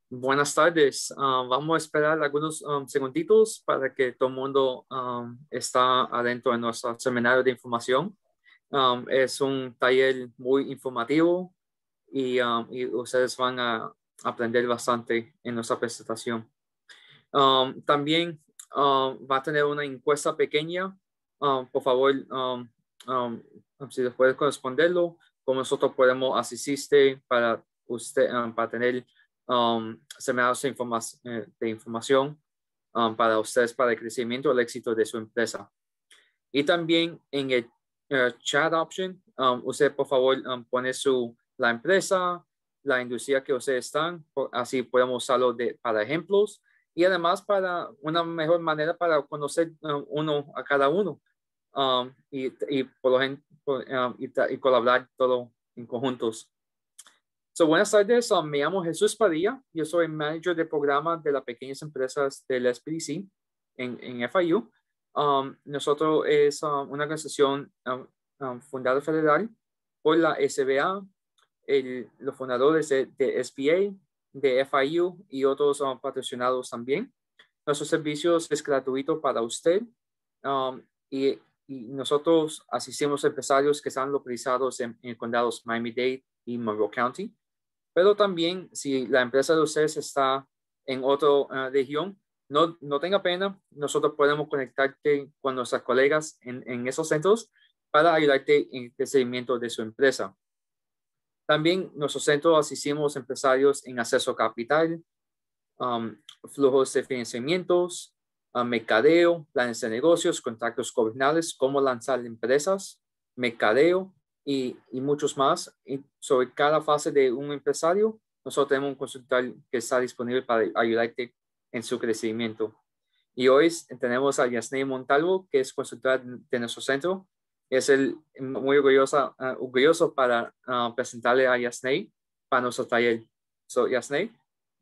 Buenas tardes. Vamos a esperar algunos segunditos para que todo el mundo está adentro de nuestro seminario de información. Es un taller muy informativo y ustedes van a aprender bastante en nuestra presentación. También va a tener una encuesta pequeña. Por favor, si les puede corresponderlo, cómo nosotros podemos asistirte para usted, para tener seminarios de información para ustedes, para el crecimiento y el éxito de su empresa. Y también en el chat option, usted por favor pone la empresa, la industria que ustedes están, así podemos usarlo para ejemplos y además para una mejor manera para conocer uno a cada uno y colaborar todo en conjuntos. Buenas tardes, me llamo Jesús Padilla, yo soy manager de programa de las pequeñas empresas del SPDC en FIU. Nosotros es una organización fundada federal por la SBA, los fundadores de SBA, de FIU y otros patrocinados también. Nuestros servicios es gratuito para usted y nosotros asistimos a empresarios que están localizados en condados Miami-Dade y Monroe County. Pero también si la empresa de ustedes está en otra región, no tenga pena, nosotros podemos conectarte con nuestras colegas en esos centros para ayudarte en el crecimiento de su empresa. También nuestro centro asistimos a empresarios en acceso a capital, flujos de financiamientos, mercadeo, planes de negocios, contactos comerciales, cómo lanzar empresas, mercadeo y muchos más. Y sobre cada fase de un empresario, nosotros tenemos un consultor que está disponible para ayudarte en su crecimiento. Y hoy tenemos a Yasney Montalvo, que es consultora de nuestro centro. Es muy orgulloso para presentarle a Yasney para nuestro taller. Yasney.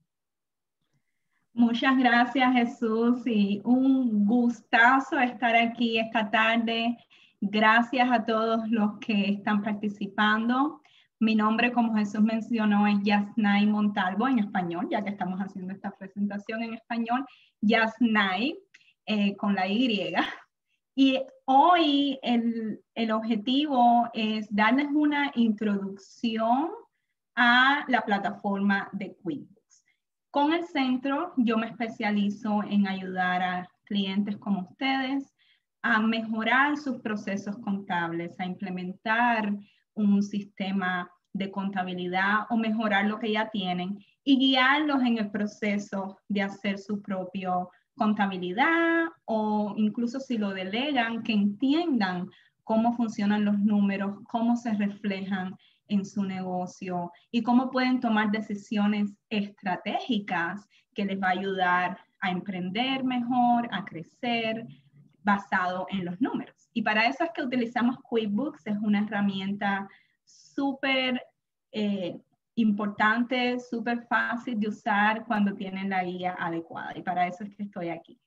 Muchas gracias, Jesús, y un gustazo estar aquí esta tarde. Gracias a todos los que están participando. Mi nombre, como Jesús mencionó, es Yasnay Montalvo en español, ya que estamos haciendo esta presentación en español. Yasnay, con la Y. Y hoy el objetivo es darles una introducción a la plataforma de QuickBooks. Con el centro, yo me especializo en ayudar a clientes como ustedes a mejorar sus procesos contables, a implementar un sistema de contabilidad o mejorar lo que ya tienen y guiarlos en el proceso de hacer su propio contabilidad o incluso si lo delegan, que entiendan cómo funcionan los números, cómo se reflejan en su negocio y cómo pueden tomar decisiones estratégicas que les va a ayudar a emprender mejor, a crecer basado en los números. Y para eso es que utilizamos QuickBooks, es una herramienta súper importante, súper fácil de usar cuando tienen la guía adecuada y para eso es que estoy aquí.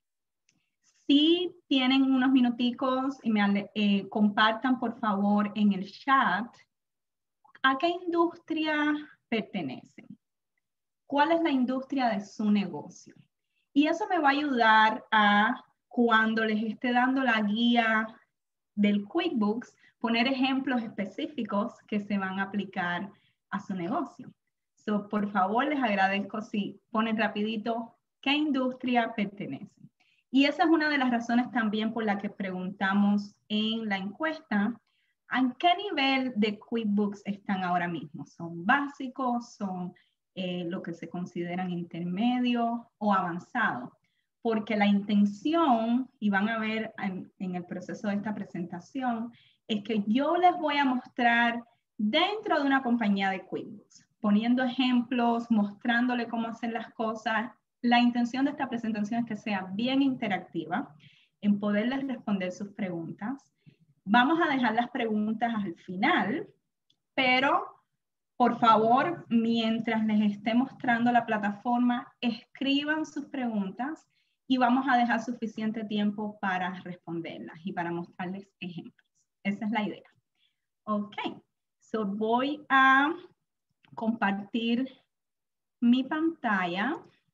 Si tienen unos minuticos y me compartan por favor en el chat ¿a qué industria pertenecen? ¿Cuál es la industria de su negocio? Y eso me va a ayudar a, cuando les esté dando la guía del QuickBooks, poner ejemplos específicos que se van a aplicar a su negocio. Por favor, les agradezco si ponen rapidito qué industria pertenecen. Y esa es una de las razones también por la que preguntamos en la encuesta, ¿en qué nivel de QuickBooks están ahora mismo? ¿Son básicos? ¿Son lo que se consideran intermedios o avanzados? Porque la intención, y van a ver en el proceso de esta presentación, es que yo les voy a mostrar dentro de una compañía de QuickBooks, poniendo ejemplos, mostrándole cómo hacer las cosas. La intención de esta presentación es que sea bien interactiva, en poderles responder sus preguntas. Vamos a dejar las preguntas al final, pero por favor, mientras les esté mostrando la plataforma, escriban sus preguntas y vamos a dejar suficiente tiempo para responderlas y para mostrarles ejemplos. Esa es la idea. Ok, voy a compartir mi pantalla.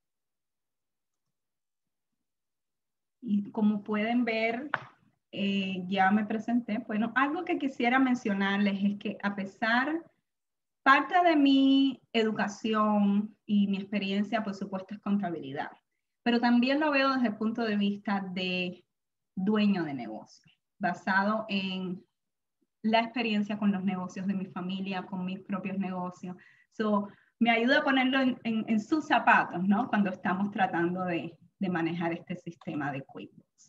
Y como pueden ver, ya me presenté. Bueno, algo que quisiera mencionarles es que parte de mi educación y mi experiencia, por supuesto, es contabilidad. Pero también lo veo desde el punto de vista de dueño de negocio, basado en la experiencia con los negocios de mi familia, con mis propios negocios. Me ayuda a ponerlo en sus zapatos, ¿no? Cuando estamos tratando de manejar este sistema de QuickBooks.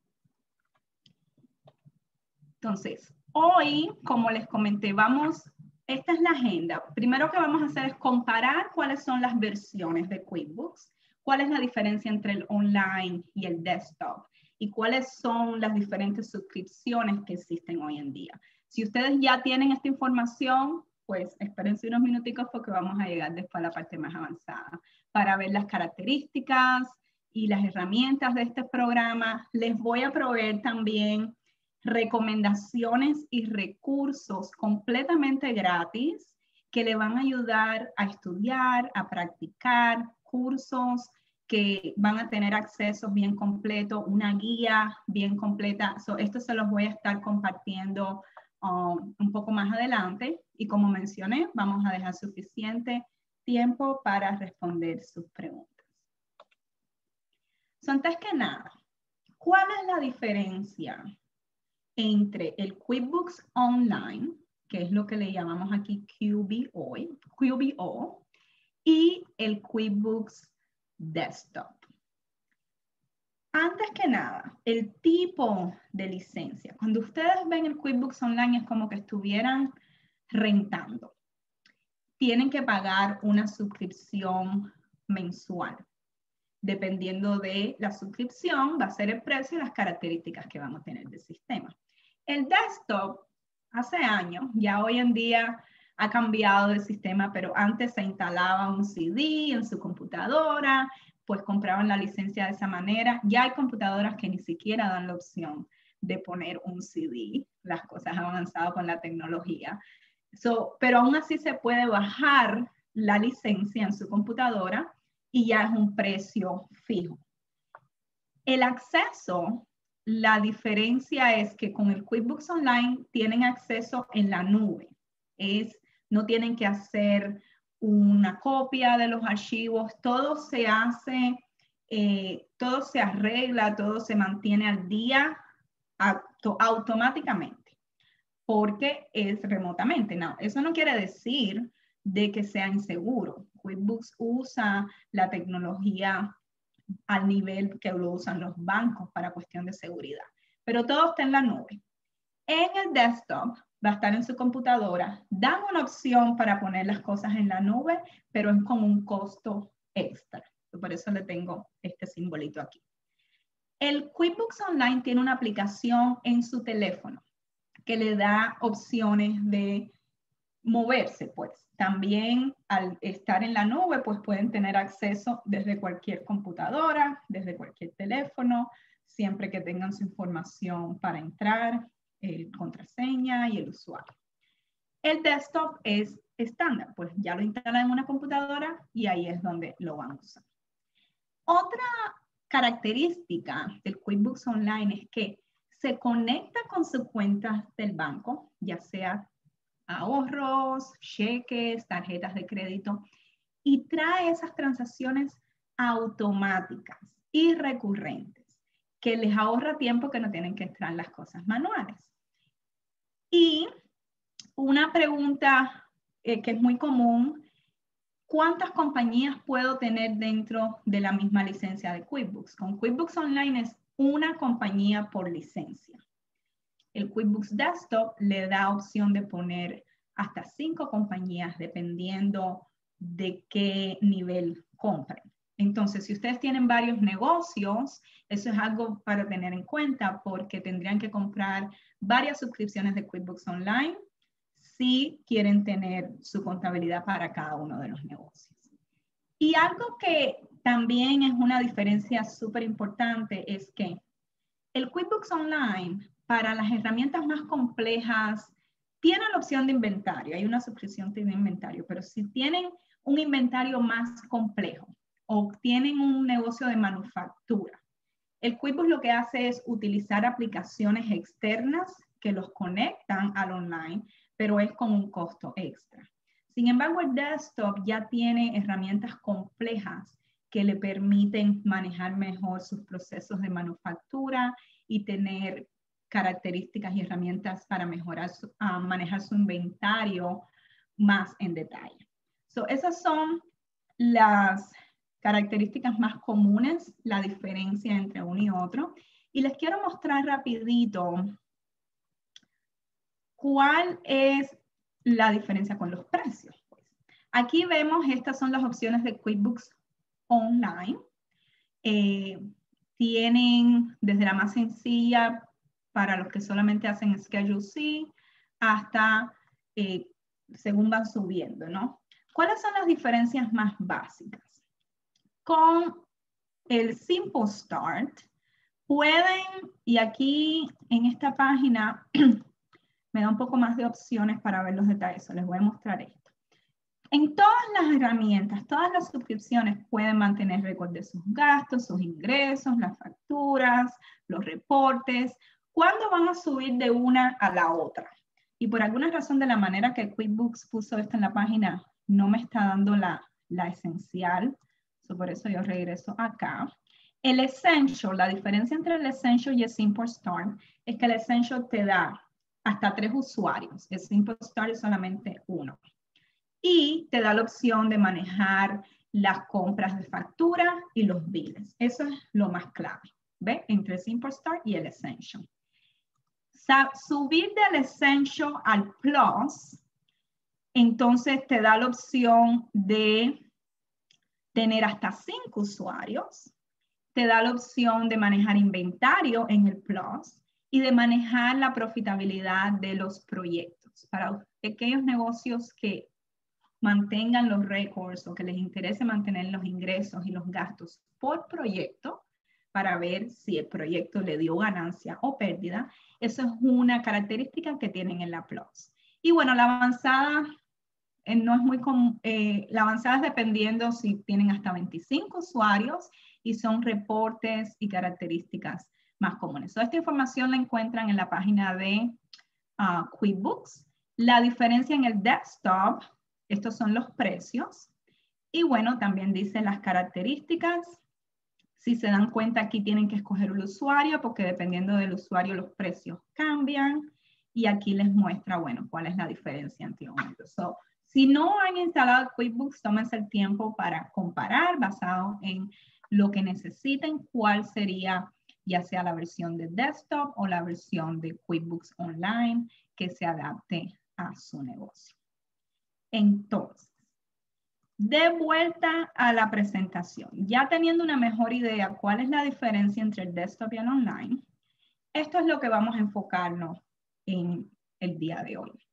Entonces, hoy, como les comenté, esta es la agenda. Primero que vamos a hacer es comparar cuáles son las versiones de QuickBooks, cuál es la diferencia entre el online y el desktop y cuáles son las diferentes suscripciones que existen hoy en día. Si ustedes ya tienen esta información, pues espérense unos minuticos porque vamos a llegar después a la parte más avanzada para ver las características y las herramientas de este programa. Les voy a proveer también recomendaciones y recursos completamente gratis que le van a ayudar a estudiar, a practicar cursos que van a tener accesos bien completos, una guía bien completa. Esto se los voy a estar compartiendo un poco más adelante y como mencioné, vamos a dejar suficiente tiempo para responder sus preguntas. Antes que nada, ¿cuál es la diferencia entre el QuickBooks Online, que es lo que le llamamos aquí QBO, y el QuickBooks Desktop? Antes que nada, el tipo de licencia. Cuando ustedes ven el QuickBooks Online es como que estuvieran rentando. Tienen que pagar una suscripción mensual. Dependiendo de la suscripción, va a ser el precio y las características que vamos a tener del sistema. El desktop, hace años, ya hoy en día ha cambiado el sistema, pero antes se instalaba un CD en su computadora, pues compraban la licencia de esa manera. Ya hay computadoras que ni siquiera dan la opción de poner un CD. Las cosas han avanzado con la tecnología. Pero aún así se puede bajar la licencia en su computadora y ya es un precio fijo. El acceso, la diferencia es que con el QuickBooks Online tienen acceso en la nube. No tienen que hacer una copia de los archivos, todo se hace, todo se arregla, todo se mantiene al día automáticamente, porque es remotamente. No, eso no quiere decir de que sea inseguro. QuickBooks usa la tecnología al nivel que lo usan los bancos para cuestión de seguridad, pero todo está en la nube. En el desktop va a estar en su computadora. Dan una opción para poner las cosas en la nube, pero es con un costo extra. Por eso le tengo este simbolito aquí. El QuickBooks Online tiene una aplicación en su teléfono que le da opciones de moverse, pues. También al estar en la nube, pues pueden tener acceso desde cualquier computadora, desde cualquier teléfono, siempre que tengan su información para entrar, contraseña y el usuario. El desktop es estándar, pues ya lo instalan en una computadora y ahí es donde lo van a usar. Otra característica del QuickBooks Online es que se conecta con sus cuentas del banco, ya sea ahorros, cheques, tarjetas de crédito, y trae esas transacciones automáticas y recurrentes, que les ahorra tiempo que no tienen que entrar las cosas manuales. Y una pregunta que es muy común, ¿cuántas compañías puedo tener dentro de la misma licencia de QuickBooks? Con QuickBooks Online es una compañía por licencia. El QuickBooks Desktop le da opción de poner hasta 5 compañías dependiendo de qué nivel compren. Entonces, si ustedes tienen varios negocios, eso es algo para tener en cuenta porque tendrían que comprar varias suscripciones de QuickBooks Online si quieren tener su contabilidad para cada uno de los negocios. Y algo que también es una diferencia súper importante es que el QuickBooks Online, para las herramientas más complejas, tiene la opción de inventario. Hay una suscripción de inventario, pero si tienen un inventario más complejo o tienen un negocio de manufactura. El QuickBooks lo que hace es utilizar aplicaciones externas que los conectan al online, pero es con un costo extra. Sin embargo, el desktop ya tiene herramientas complejas que le permiten manejar mejor sus procesos de manufactura y tener características y herramientas para mejorar manejar su inventario más en detalle. Esas son las características más comunes, la diferencia entre uno y otro. Y les quiero mostrar rapidito cuál es la diferencia con los precios. Aquí vemos, estas son las opciones de QuickBooks Online. Tienen desde la más sencilla para los que solamente hacen Schedule C hasta según van subiendo, ¿no? ¿Cuáles son las diferencias más básicas? Con el Simple Start pueden, y aquí en esta página me da un poco más de opciones para ver los detalles, les voy a mostrar esto. En todas las herramientas, todas las suscripciones pueden mantener récord de sus gastos, sus ingresos, las facturas, los reportes, cuándo van a subir de una a la otra. Y por alguna razón de la manera que QuickBooks puso esto en la página, no me está dando la esencial. Por eso yo regreso acá. El Essential, la diferencia entre el Essential y el Simple Start es que el Essential te da hasta 3 usuarios. El Simple Start es solamente 1. Y te da la opción de manejar las compras de factura y los bills. Eso es lo más clave, ¿ve? Entre el Simple Start y el Essential. Subir del Essential al Plus, entonces te da la opción de tener hasta 5 usuarios, te da la opción de manejar inventario en el Plus y de manejar la profitabilidad de los proyectos. Para aquellos negocios que mantengan los récords o que les interese mantener los ingresos y los gastos por proyecto para ver si el proyecto le dio ganancia o pérdida, eso es una característica que tienen en la Plus. Y bueno, la avanzada no es muy común, la avanzada es dependiendo si tienen hasta 25 usuarios y son reportes y características más comunes. Esta información la encuentran en la página de QuickBooks. La diferencia en el desktop, estos son los precios. Y bueno, también dice las características. Si se dan cuenta, aquí tienen que escoger el usuario porque dependiendo del usuario los precios cambian. Y aquí les muestra, bueno, cuál es la diferencia entre uno y otro. Si no han instalado QuickBooks, tómense el tiempo para comparar basado en lo que necesiten, cuál sería ya sea la versión de desktop o la versión de QuickBooks Online que se adapte a su negocio. Entonces, de vuelta a la presentación, ya teniendo una mejor idea cuál es la diferencia entre el desktop y el online, esto es lo que vamos a enfocarnos en el día de hoy.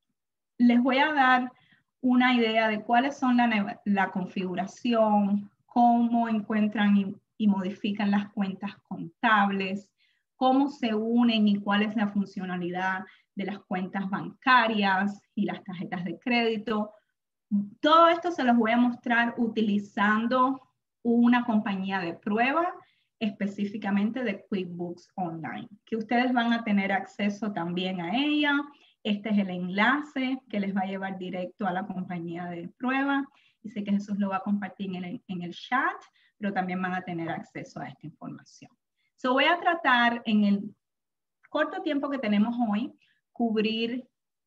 Les voy a dar una idea de cuáles son la configuración, cómo encuentran y modifican las cuentas contables, cómo se unen y cuál es la funcionalidad de las cuentas bancarias y las tarjetas de crédito. Todo esto se los voy a mostrar utilizando una compañía de prueba, específicamente de QuickBooks Online, que ustedes van a tener acceso también a ella. Este es el enlace que les va a llevar directo a la compañía de prueba. Y sé que Jesús lo va a compartir en el chat, pero también van a tener acceso a esta información. Voy a tratar en el corto tiempo que tenemos hoy, cubrir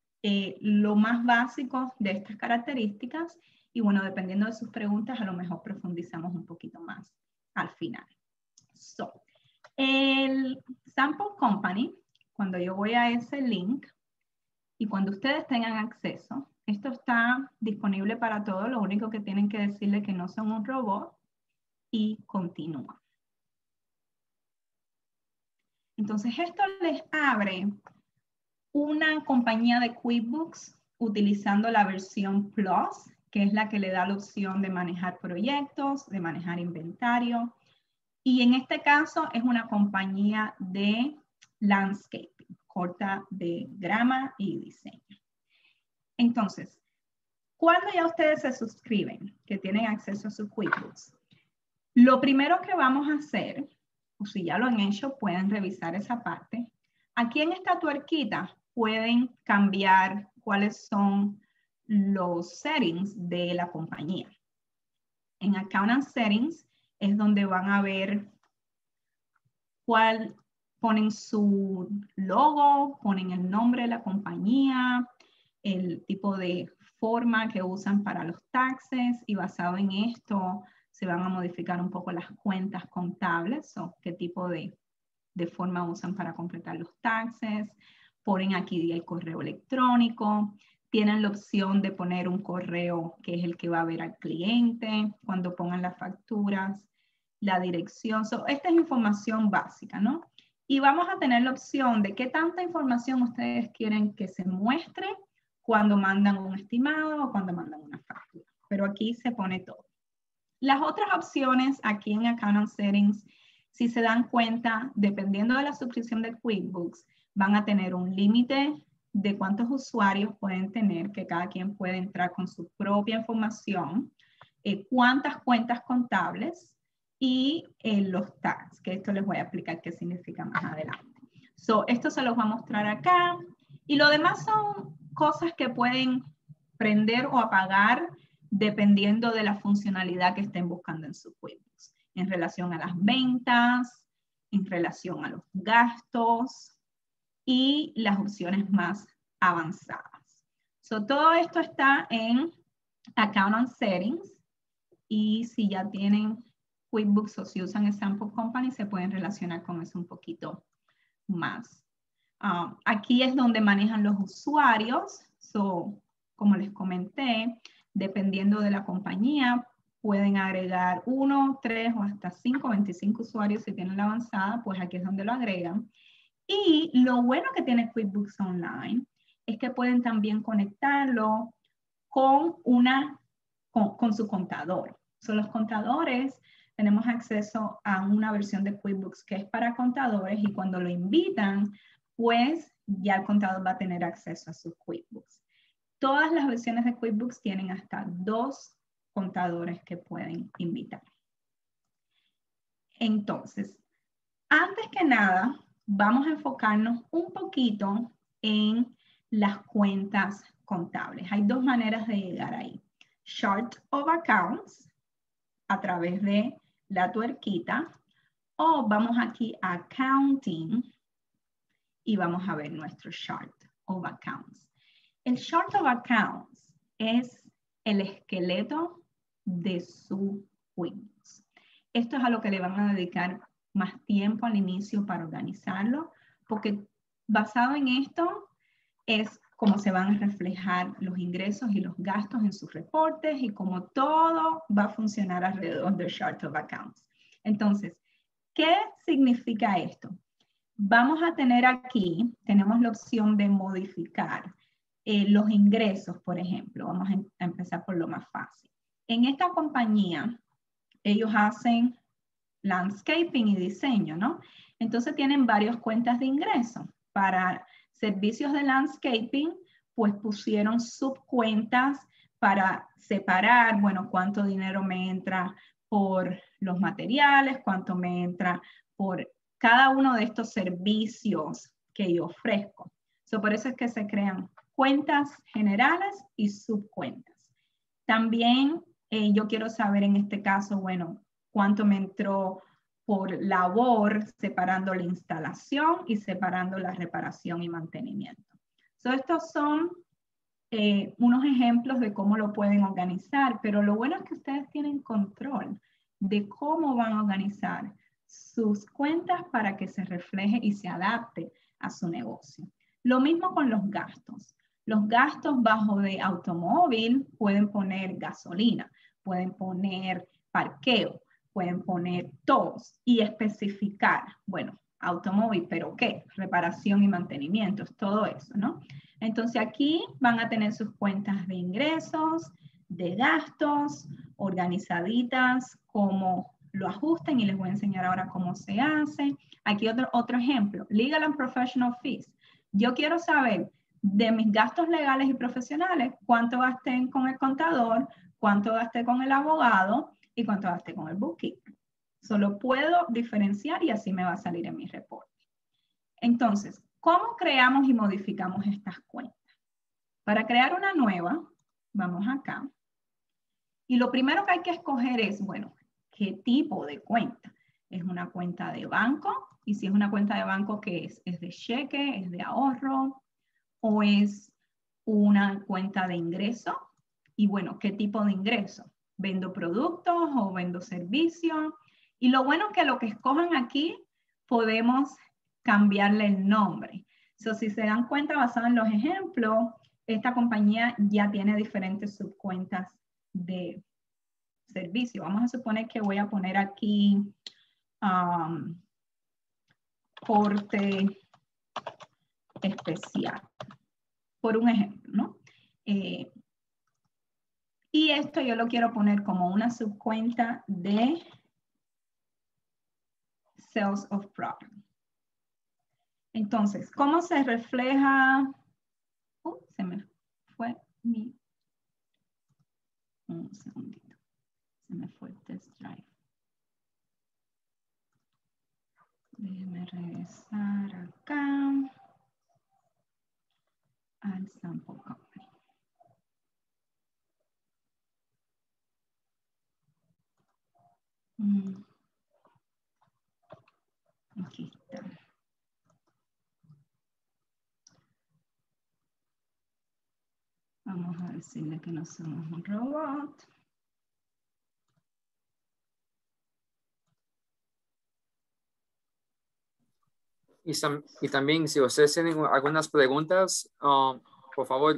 lo más básico de estas características. Y bueno, dependiendo de sus preguntas, a lo mejor profundizamos un poquito más al final. El Sample Company, cuando yo voy a ese link, y cuando ustedes tengan acceso, esto está disponible para todos, lo único que tienen que decirle que no son un robot y continúa. Entonces esto les abre una compañía de QuickBooks utilizando la versión Plus, que es la que le da la opción de manejar proyectos, de manejar inventario. Y en este caso es una compañía de landscaping, corta de grama y diseño. Entonces, Cuando ya ustedes se suscriben, que tienen acceso a su QuickBooks, lo primero que vamos a hacer, o si ya lo han hecho, pueden revisar esa parte. Aquí en esta tuerquita pueden cambiar cuáles son los settings de la compañía. En Account and Settings es donde van a ver cuál ponen su logo, ponen el nombre de la compañía, el tipo de forma que usan para los taxes y basado en esto se van a modificar un poco las cuentas contables o qué tipo de forma usan para completar los taxes. Ponen aquí el correo electrónico. Tienen la opción de poner un correo que es el que va a ver al cliente cuando pongan las facturas, la dirección. Esta es información básica, ¿no? Y vamos a tener la opción de qué tanta información ustedes quieren que se muestre cuando mandan un estimado o cuando mandan una factura. Pero aquí se pone todo. Las otras opciones aquí en Account and Settings, si se dan cuenta, dependiendo de la suscripción de QuickBooks, van a tener un límite de cuántos usuarios pueden tener, que cada quien puede entrar con su propia información, cuántas cuentas contables y los tags, que esto les voy a explicar qué significa más adelante. Esto se los voy a mostrar acá. Y lo demás son cosas que pueden prender o apagar dependiendo de la funcionalidad que estén buscando en su QuickBooks, en relación a las ventas, en relación a los gastos y las opciones más avanzadas. Todo esto está en Account and Settings y si ya tienen QuickBooks o si usan Sample Company se pueden relacionar con eso un poquito más. Aquí es donde manejan los usuarios. Como les comenté, dependiendo de la compañía, pueden agregar 1, 3 o hasta 5, 25 usuarios si tienen la avanzada, pues aquí es donde lo agregan. Y lo bueno que tiene QuickBooks Online es que pueden también conectarlo con su contador. Los contadores tenemos acceso a una versión de QuickBooks que es para contadores y cuando lo invitan, pues ya el contador va a tener acceso a sus QuickBooks. Todas las versiones de QuickBooks tienen hasta 2 contadores que pueden invitar. Entonces, antes que nada, vamos a enfocarnos un poquito en las cuentas contables. Hay 2 maneras de llegar ahí. Chart of Accounts, a través de la tuerquita, o vamos aquí a Accounting y vamos a ver nuestro Chart of Accounts. El Chart of Accounts es el esqueleto de su QuickBooks. Esto es a lo que le van a dedicar más tiempo al inicio para organizarlo, porque basado en esto es cómo se van a reflejar los ingresos y los gastos en sus reportes y cómo todo va a funcionar alrededor del Chart of Accounts. Entonces, ¿qué significa esto? Vamos a tener aquí, tenemos la opción de modificar los ingresos, por ejemplo. Vamos a empezar por lo más fácil. En esta compañía, ellos hacen landscaping y diseño, ¿no? Entonces tienen varias cuentas de ingreso. Para servicios de landscaping, pues pusieron subcuentas para separar, bueno, cuánto dinero me entra por los materiales, cuánto me entra por cada uno de estos servicios que yo ofrezco. Por eso es que se crean cuentas generales y subcuentas. También yo quiero saber en este caso, bueno, cuánto me entró por labor, separando la instalación y separando la reparación y mantenimiento. Estos son unos ejemplos de cómo lo pueden organizar, pero lo bueno es que ustedes tienen control de cómo van a organizar sus cuentas para que se refleje y se adapte a su negocio. Lo mismo con los gastos. Los gastos bajo de automóvil pueden poner gasolina, pueden poner parqueo, pueden poner todos y especificar, bueno, automóvil, pero ¿qué? Reparación y mantenimiento, todo eso, ¿no? Entonces aquí van a tener sus cuentas de ingresos, de gastos, organizaditas, como lo ajusten y les voy a enseñar ahora cómo se hace. Aquí otro ejemplo, Legal and Professional Fees. Yo quiero saber de mis gastos legales y profesionales, cuánto gasté con el contador, cuánto gasté con el abogado y cuánto gasté con el bookkeeper. Solo puedo diferenciar y así me va a salir en mi reporte. Entonces, ¿cómo creamos y modificamos estas cuentas? Para crear una nueva, vamos acá. Y lo primero que hay que escoger es, bueno, ¿qué tipo de cuenta? ¿Es una cuenta de banco? Y si es una cuenta de banco, ¿qué es? ¿Es de cheque? ¿Es de ahorro? ¿O es una cuenta de ingreso? Y bueno, ¿qué tipo de ingreso? ¿Vendo productos o vendo servicios? Y lo bueno es que lo que escojan aquí, podemos cambiarle el nombre. So, si se dan cuenta, basado en los ejemplos, esta compañía ya tiene diferentes subcuentas de servicio. Vamos a suponer que voy a poner aquí corte especial, por un ejemplo, ¿no? Y esto yo lo quiero poner como una subcuenta de Sales of Product. Entonces, ¿cómo se refleja? Se me fue mi... Un segundito. Se me fue el test drive. Déjeme regresar acá al sample company. Aquí está. Vamos a decirle que no somos un robot. Y también, si ustedes tienen algunas preguntas, por favor,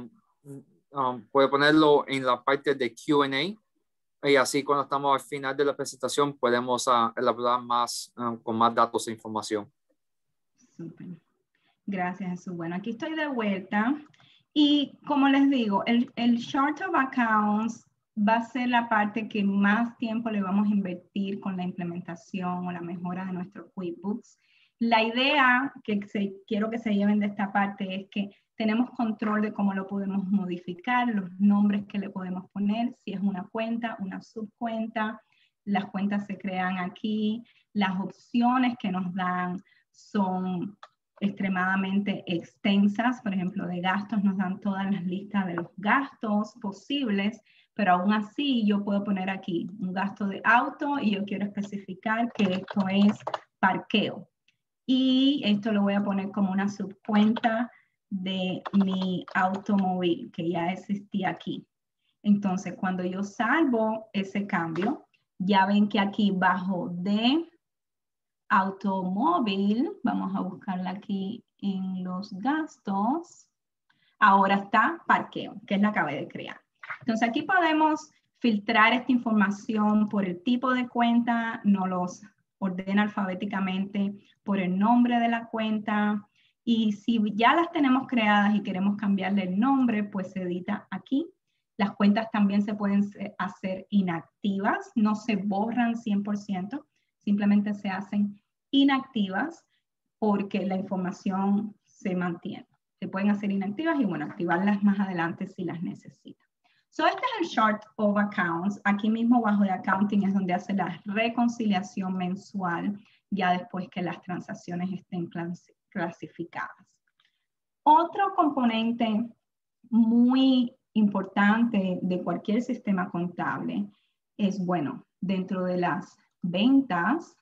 puede ponerlo en la parte de Q&A. Y así cuando estamos al final de la presentación podemos elaborar más, con más datos e información. Súper. Gracias, Jesús. Bueno, aquí estoy de vuelta. Y como les digo, el Chart of Accounts va a ser la parte que más tiempo le vamos a invertir con la implementación o la mejora de nuestro QuickBooks. La idea que quiero que se lleven de esta parte es que tenemos control de cómo lo podemos modificar, los nombres que le podemos poner, si es una cuenta, una subcuenta, las cuentas se crean aquí, las opciones que nos dan son extremadamente extensas. Por ejemplo, de gastos nos dan todas las listas de los gastos posibles, pero aún así yo puedo poner aquí un gasto de auto y yo quiero especificar que esto es parqueo. Y esto lo voy a poner como una subcuenta de mi automóvil que ya existía aquí. Entonces, cuando yo salvo ese cambio, ya ven que aquí bajo de automóvil, vamos a buscarla aquí en los gastos, ahora está parqueo, que es la que acabé de crear. Entonces aquí podemos filtrar esta información por el tipo de cuenta, nos los ordena alfabéticamente por el nombre de la cuenta, y si ya las tenemos creadas y queremos cambiarle el nombre, pues se edita aquí. Las cuentas también se pueden hacer inactivas, no se borran 100%, simplemente se hacen inactivas porque la información se mantiene. Se pueden hacer inactivas y bueno, activarlas más adelante si las necesitan. So, este es el Chart of Accounts. Aquí mismo bajo de Accounting es donde hace la reconciliación mensual ya después que las transacciones estén clasificadas. Otro componente muy importante de cualquier sistema contable es, bueno, dentro de las ventas,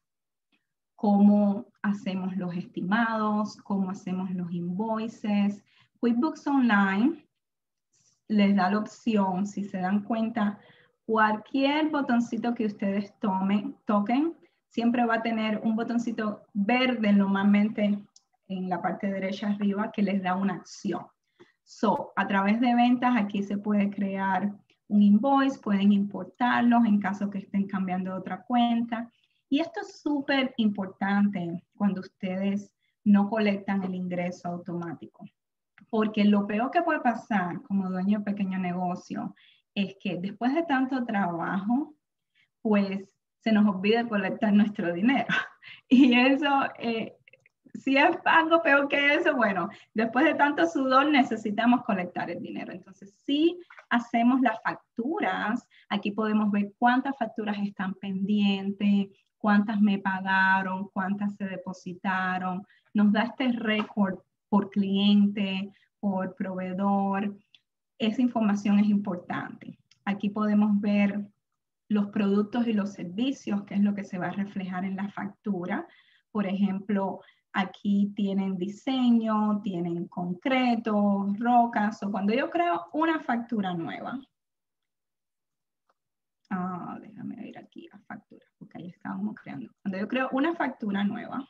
cómo hacemos los estimados, cómo hacemos los invoices. QuickBooks Online les da la opción, si se dan cuenta, cualquier botoncito que ustedes toquen, siempre va a tener un botoncito verde normalmente en la parte derecha arriba que les da una acción. So, a través de ventas aquí se puede crear un invoice, pueden importarlos en caso que estén cambiando de otra cuenta. Y esto es súper importante cuando ustedes no colectan el ingreso automático. Porque lo peor que puede pasar como dueño de pequeño negocio es que después de tanto trabajo, pues se nos olvide colectar nuestro dinero. Y eso si es algo peor que eso, bueno, después de tanto sudor necesitamos colectar el dinero. Entonces, si hacemos las facturas, aquí podemos ver cuántas facturas están pendientes, cuántas me pagaron, cuántas se depositaron. Nos da este récord por cliente, por proveedor. Esa información es importante. Aquí podemos ver los productos y los servicios, que es lo que se va a reflejar en la factura. Por ejemplo, aquí tienen diseño, tienen concreto, rocas. O cuando yo creo una factura nueva, déjame ir aquí a factura, porque ahí estábamos creando. Cuando yo creo una factura nueva,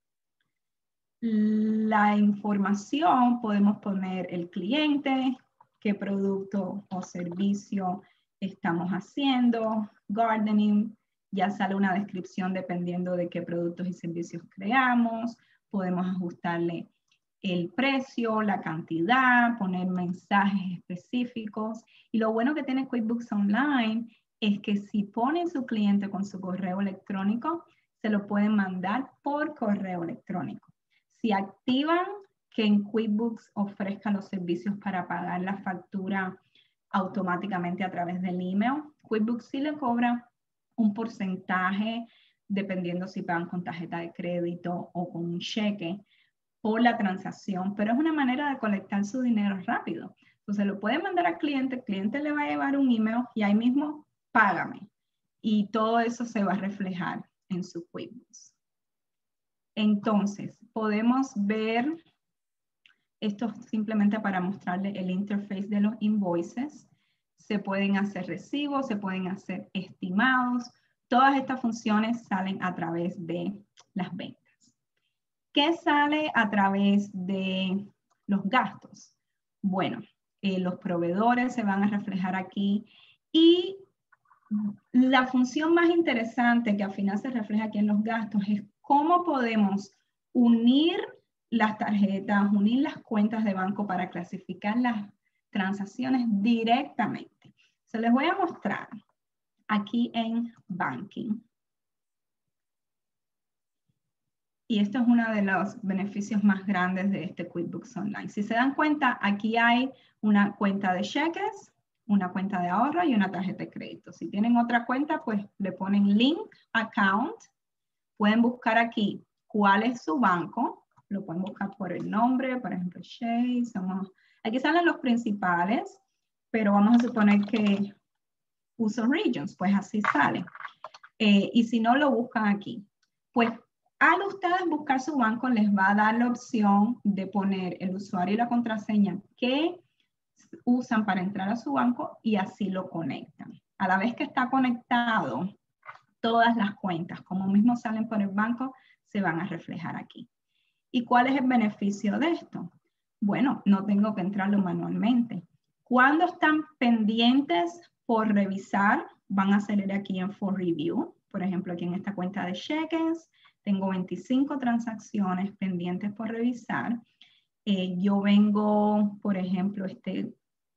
la información podemos poner el cliente, qué producto o servicio estamos haciendo, gardening, ya sale una descripción dependiendo de qué productos y servicios creamos, podemos ajustarle el precio, la cantidad, poner mensajes específicos. Y lo bueno que tiene QuickBooks Online es que si ponen su cliente con su correo electrónico, se lo pueden mandar por correo electrónico. Si activan que en QuickBooks ofrezca los servicios para pagar la factura automáticamente a través del email, QuickBooks sí le cobra un porcentaje, dependiendo si pagan con tarjeta de crédito o con un cheque, por la transacción, pero es una manera de colectar su dinero rápido. Entonces lo puede mandar al cliente, el cliente le va a llevar un email y ahí mismo págame. Y todo eso se va a reflejar en su QuickBooks. Entonces, podemos ver, esto simplemente para mostrarle el interface de los invoices. Se pueden hacer recibos, se pueden hacer estimados. Todas estas funciones salen a través de las ventas. ¿Qué sale a través de los gastos? Bueno, los proveedores se van a reflejar aquí y la función más interesante que al final se refleja aquí en los gastos es cómo podemos unir las tarjetas, unir las cuentas de banco para clasificar las transacciones directamente. Se les voy a mostrar aquí en Banking. Y esto es uno de los beneficios más grandes de este QuickBooks Online. Si se dan cuenta, aquí hay una cuenta de cheques, una cuenta de ahorro y una tarjeta de crédito. Si tienen otra cuenta, pues le ponen Link Account. Pueden buscar aquí cuál es su banco. Lo pueden buscar por el nombre, por ejemplo, Chase. Aquí salen los principales, pero vamos a suponer que uso Regions, pues así sale. Y si no, lo buscan aquí. Pues al ustedes buscar su banco, les va a dar la opción de poner el usuario y la contraseña que usan para entrar a su banco y así lo conectan. A la vez que está conectado, todas las cuentas, como mismo salen por el banco, se van a reflejar aquí. ¿Y cuál es el beneficio de esto? Bueno, no tengo que entrarlo manualmente. Cuando están pendientes por revisar, van a salir aquí en For Review. Por ejemplo, aquí en esta cuenta de cheques, tengo 25 transacciones pendientes por revisar. Yo vengo, por ejemplo, este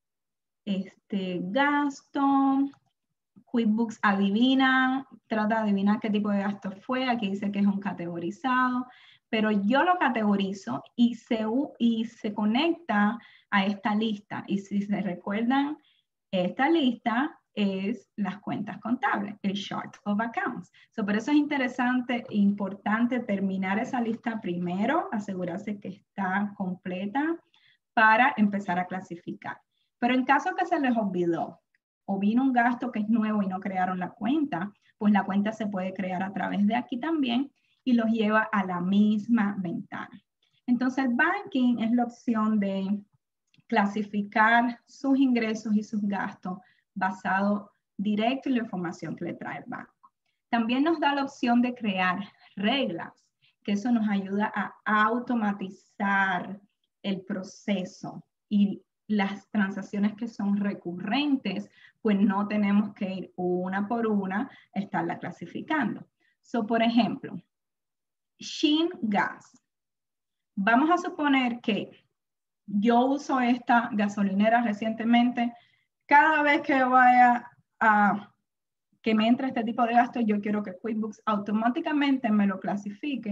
gasto. QuickBooks adivina, trata de adivinar qué tipo de gasto fue. Aquí dice que es un categorizado, pero yo lo categorizo y se conecta a esta lista. Y si se recuerdan, esta lista es las cuentas contables, el chart of accounts. Por eso es interesante e importante terminar esa lista primero, asegurarse que está completa para empezar a clasificar. Pero en caso que se les olvidó o vino un gasto que es nuevo y no crearon la cuenta, pues la cuenta se puede crear a través de aquí también y los lleva a la misma ventana. Entonces, el Banking es la opción de clasificar sus ingresos y sus gastos basado directo en la información que le trae el banco. También nos da la opción de crear reglas, que eso nos ayuda a automatizar el proceso y las transacciones que son recurrentes, pues no tenemos que ir una por una a estarla clasificando. Por ejemplo, Sheen Gas. Vamos a suponer que yo uso esta gasolinera recientemente. Cada vez que vaya a que me entre este tipo de gasto, yo quiero que QuickBooks automáticamente me lo clasifique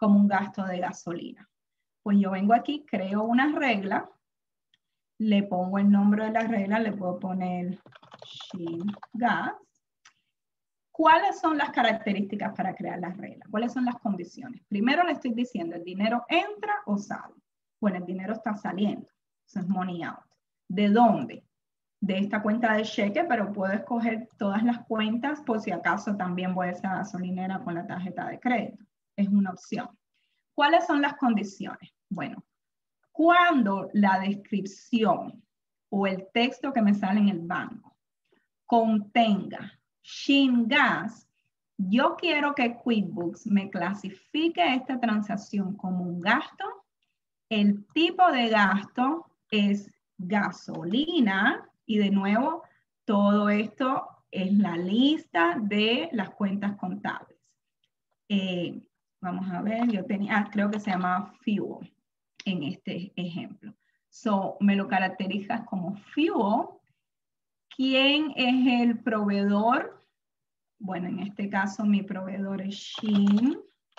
como un gasto de gasolina. Pues yo vengo aquí, creo una regla, le pongo el nombre de la regla, le puedo poner Shein Gas. ¿Cuáles son las características para crear las reglas? ¿Cuáles son las condiciones? Primero le estoy diciendo, ¿el dinero entra o sale? Bueno, el dinero está saliendo. Eso es money out. ¿De dónde? De esta cuenta de cheque, pero puedo escoger todas las cuentas por si acaso también voy a esa gasolinera con la tarjeta de crédito. Es una opción. ¿Cuáles son las condiciones? Bueno, cuando la descripción o el texto que me sale en el banco contenga Shein Gas, yo quiero que QuickBooks me clasifique esta transacción como un gasto. El tipo de gasto es gasolina y de nuevo todo esto es la lista de las cuentas contables. Vamos a ver, yo tenía, creo que se llama fuel en este ejemplo. So, me lo caracteriza como fuel. ¿Quién es el proveedor? Bueno, en este caso mi proveedor es Shein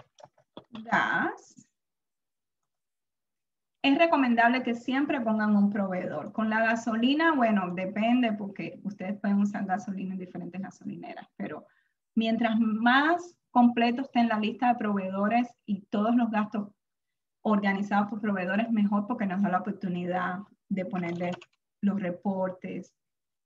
Gas. Es recomendable que siempre pongan un proveedor. Con la gasolina, bueno, depende porque ustedes pueden usar gasolina en diferentes gasolineras, pero mientras más completo esté en la lista de proveedores y todos los gastos organizados por proveedores, mejor porque nos da la oportunidad de ponerle los reportes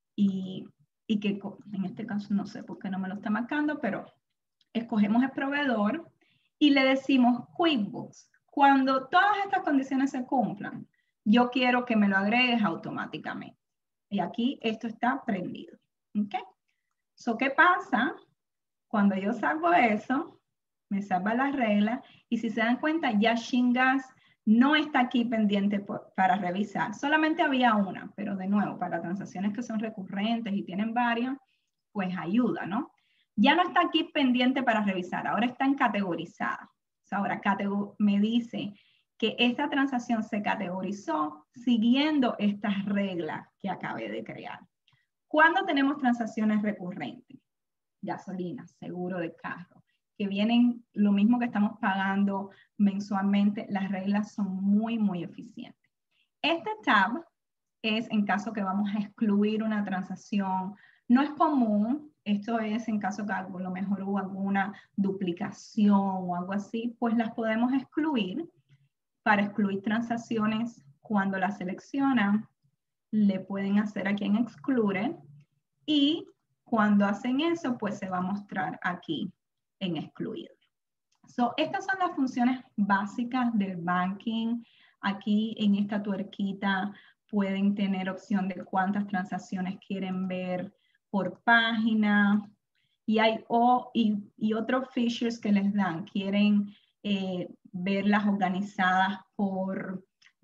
y que en este caso no sé por qué no me lo está marcando, pero escogemos el proveedor y le decimos QuickBooks. Cuando todas estas condiciones se cumplan, yo quiero que me lo agregues automáticamente. Y aquí esto está prendido. ¿Ok? So, ¿qué pasa? Cuando yo salvo eso, me salva la regla y si se dan cuenta, ya Shein Gas no está aquí pendiente para revisar. Solamente había una, pero de nuevo, para transacciones que son recurrentes y tienen varias, pues ayuda, ¿no? Ya no está aquí pendiente para revisar, ahora está en categorizada. O sea, ahora me dice que esta transacción se categorizó siguiendo estas reglas que acabé de crear. ¿Cuándo tenemos transacciones recurrentes? Gasolina, seguro de carro, que vienen lo mismo que estamos pagando mensualmente, las reglas son muy, muy eficientes. Este tab es en caso que vamos a excluir una transacción. No es común, esto es en caso que a lo mejor hubo alguna duplicación o algo así, pues las podemos excluir. Para excluir transacciones, cuando las seleccionan, le pueden hacer aquí en Exclude y cuando hacen eso, pues se va a mostrar aquí en Excluido. So, estas son las funciones básicas del banking. Aquí en esta tuerquita pueden tener opción de cuántas transacciones quieren ver por página. Y hay otros features que les dan. Quieren verlas organizadas por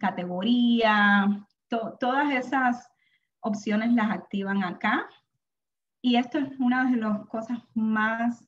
categoría. Todas esas opciones las activan acá. Y esto es una de las cosas más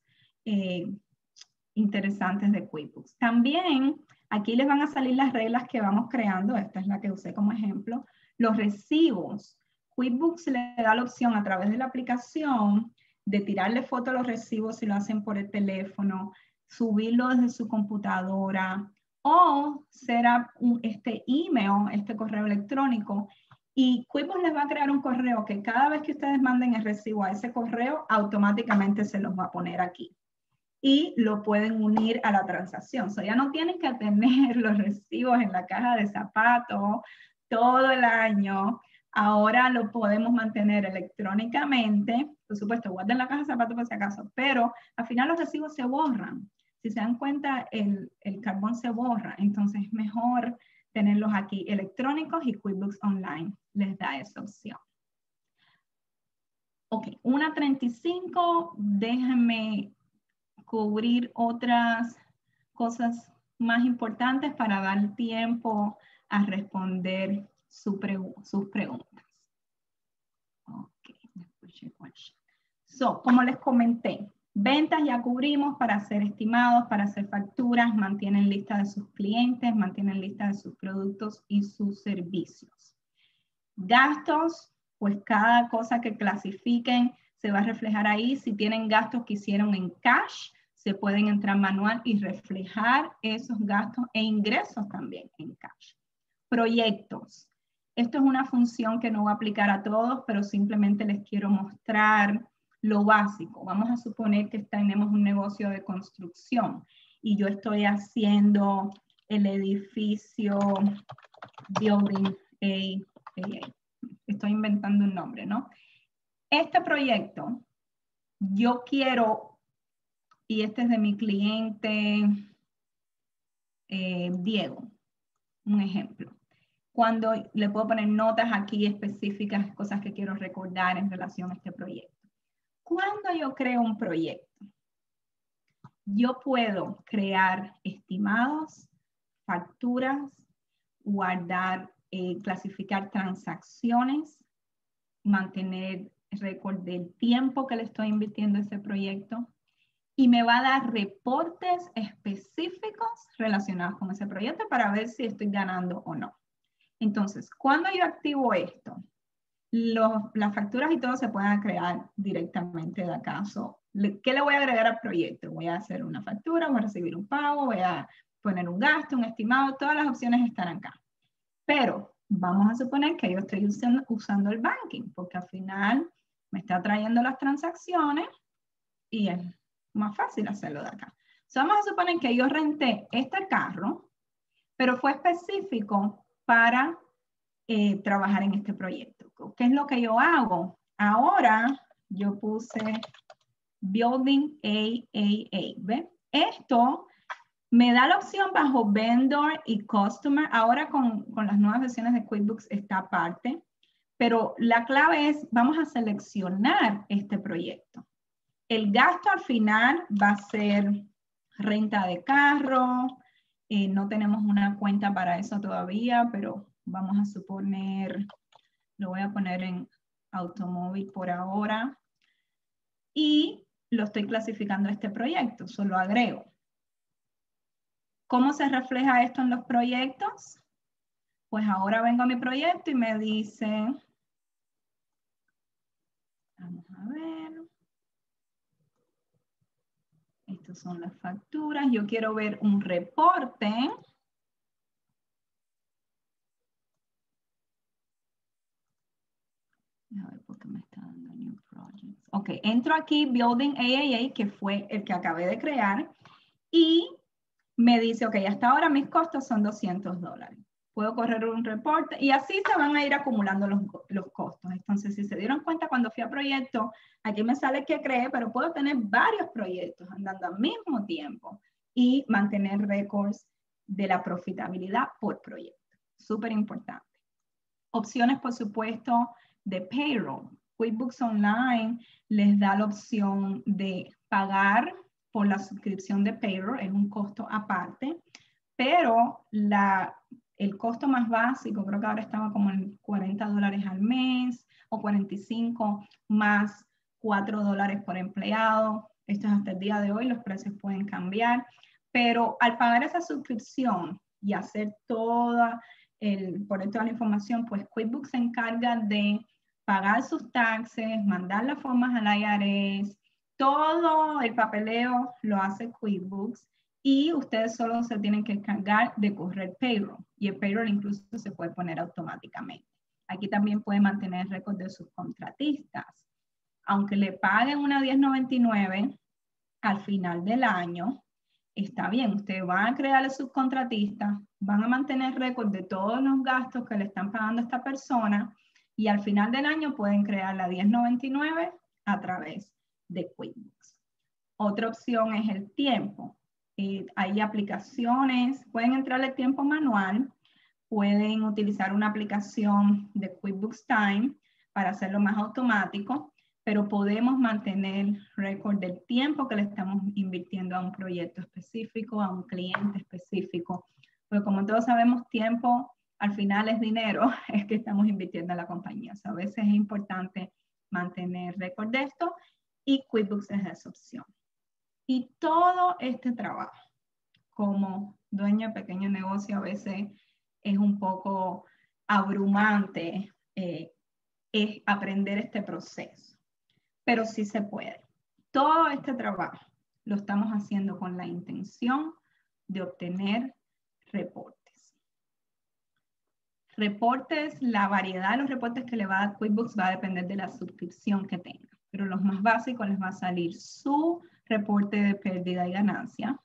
interesantes de QuickBooks. También aquí les van a salir las reglas que vamos creando. Esta es la que usé como ejemplo. Los recibos. QuickBooks le da la opción a través de la aplicación de tirarle foto a los recibos si lo hacen por el teléfono, subirlo desde su computadora o será este email, este correo electrónico. Y QuickBooks les va a crear un correo que cada vez que ustedes manden el recibo a ese correo, automáticamente se los va a poner aquí. Y lo pueden unir a la transacción. So, ya no tienen que tener los recibos en la caja de zapatos todo el año. Ahora lo podemos mantener electrónicamente. Por supuesto, guarden la caja de zapatos por si acaso, pero al final los recibos se borran. Si se dan cuenta, el carbón se borra. Entonces es mejor tenerlos aquí electrónicos y QuickBooks Online les da esa opción. Ok, 1:35, déjenme cubrir otras cosas más importantes para dar tiempo a responder sus preguntas. Ok, so, como les comenté, ventas ya cubrimos para hacer estimados, para hacer facturas, mantienen lista de sus clientes, mantienen lista de sus productos y sus servicios. Gastos, pues cada cosa que clasifiquen se va a reflejar ahí. Si tienen gastos que hicieron en cash, se pueden entrar manual y reflejar esos gastos e ingresos también en cash. Proyectos. Esto es una función que no va a aplicar a todos, pero simplemente les quiero mostrar lo básico. Vamos a suponer que tenemos un negocio de construcción y yo estoy haciendo el edificio Building A. Estoy inventando un nombre, ¿no? Este proyecto, yo quiero, y este es de mi cliente Diego, un ejemplo. Cuando le puedo poner notas aquí específicas, cosas que quiero recordar en relación a este proyecto. Cuando yo creo un proyecto, yo puedo crear estimados, facturas, guardar, clasificar transacciones, mantener récord del tiempo que le estoy invirtiendo a ese proyecto y me va a dar reportes específicos relacionados con ese proyecto para ver si estoy ganando o no. Entonces, cuando yo activo esto, las facturas y todo se pueden crear directamente de acá. ¿Qué le voy a agregar al proyecto? Voy a hacer una factura, voy a recibir un pago, voy a poner un gasto, un estimado, todas las opciones están acá. Pero vamos a suponer que yo estoy usando el banking, porque al final me está trayendo las transacciones y es más fácil hacerlo de acá. Vamos a suponer que yo renté este carro, pero fue específico para trabajar en este proyecto. ¿Qué es lo que yo hago? Ahora yo puse Building AAA. ¿Ve? Esto me da la opción bajo Vendor y Customer. Ahora con las nuevas versiones de QuickBooks está aparte. Pero la clave es, vamos a seleccionar este proyecto. El gasto al final va a ser renta de carro. No tenemos una cuenta para eso todavía, pero vamos a suponer, lo voy a poner en automóvil por ahora. Y lo estoy clasificando a este proyecto, solo agrego. ¿Cómo se refleja esto en los proyectos? Pues ahora vengo a mi proyecto y me dice, vamos a ver. Estas son las facturas. Yo quiero ver un reporte. A ver por qué me está dando New Projects. Ok, entro aquí, Building AAA, que fue el que acabé de crear. Y me dice, ok, hasta ahora mis costos son $200. Puedo correr un reporte y así se van a ir acumulando los costos. Entonces, si se dieron cuenta cuando fui a proyecto, aquí me sale que creé, pero puedo tener varios proyectos andando al mismo tiempo y mantener récords de la profitabilidad por proyecto. Súper importante. Opciones, por supuesto, de payroll. QuickBooks Online les da la opción de pagar por la suscripción de payroll, es un costo aparte, pero el costo más básico, creo que ahora estaba como en $40 al mes o 45 más $4 por empleado. Esto es hasta el día de hoy, los precios pueden cambiar, pero al pagar esa suscripción y hacer poner toda la información, pues QuickBooks se encarga de pagar sus taxes, mandar las formas al IRS, todo el papeleo lo hace QuickBooks y ustedes solo se tienen que encargar de correr payroll y el payroll incluso se puede poner automáticamente. Aquí también pueden mantener récord de sus contratistas. Aunque le paguen una 1099 al final del año, está bien, ustedes van a crear el subcontratista, van a mantener récord de todos los gastos que le están pagando a esta persona y al final del año pueden crear la 1099 a través de QuickBooks. Otra opción es el tiempo. Hay aplicaciones, pueden entrarle tiempo manual, pueden utilizar una aplicación de QuickBooks Time para hacerlo más automático, pero podemos mantener récord del tiempo que le estamos invirtiendo a un proyecto específico, a un cliente específico. Porque como todos sabemos, tiempo al final es dinero, es que estamos invirtiendo en la compañía. O sea, a veces es importante mantener récord de esto y QuickBooks es esa opción. Y todo este trabajo, como dueño de pequeño negocio, a veces es un poco abrumante es aprender este proceso. Pero sí se puede. Todo este trabajo lo estamos haciendo con la intención de obtener reportes. Reportes, la variedad de los reportes que le va a dar QuickBooks va a depender de la suscripción que tenga, pero los más básicos les va a salir su reporte de pérdida y ganancia.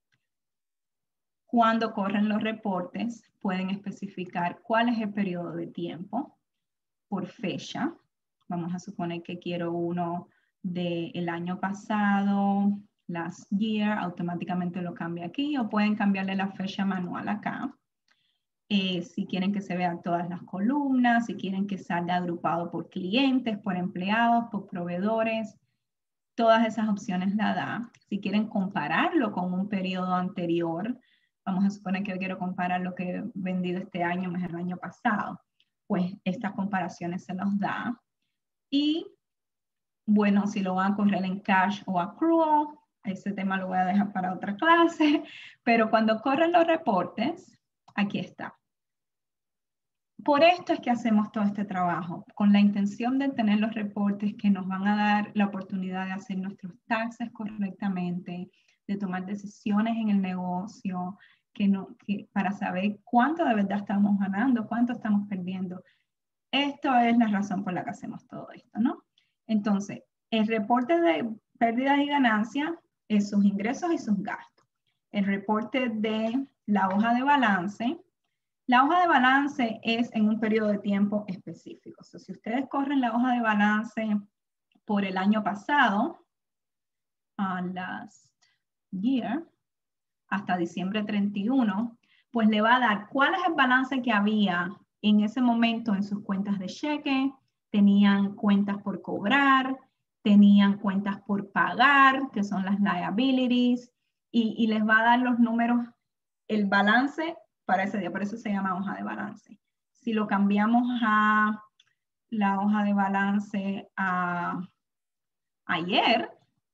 Cuando corren los reportes, pueden especificar cuál es el periodo de tiempo por fecha. Vamos a suponer que quiero uno del año pasado, last year, automáticamente lo cambia aquí, o pueden cambiarle la fecha manual acá. Si quieren que se vean todas las columnas, si quieren que salga agrupado por clientes, por empleados, por proveedores, todas esas opciones la da. Si quieren compararlo con un periodo anterior, vamos a suponer que yo quiero comparar lo que he vendido este año más el año pasado, pues estas comparaciones se los da. Y bueno, si lo van a correr en cash o accrual, ese tema lo voy a dejar para otra clase, pero cuando corren los reportes, aquí está. Por esto es que hacemos todo este trabajo, con la intención de tener los reportes que nos van a dar la oportunidad de hacer nuestros taxes correctamente, de tomar decisiones en el negocio, para saber cuánto de verdad estamos ganando, cuánto estamos perdiendo. Esto es la razón por la que hacemos todo esto, ¿no? Entonces, el reporte de pérdidas y ganancias es sus ingresos y sus gastos. El reporte de la hoja de balance. La hoja de balance es en un periodo de tiempo específico. O sea, si ustedes corren la hoja de balance por el año pasado, last year, hasta diciembre 31, pues le va a dar cuál es el balance que había en ese momento en sus cuentas de cheque, tenían cuentas por cobrar, tenían cuentas por pagar, que son las liabilities, y les va a dar los números, el balance para ese día, por eso se llama hoja de balance. Si lo cambiamos a la hoja de balance a ayer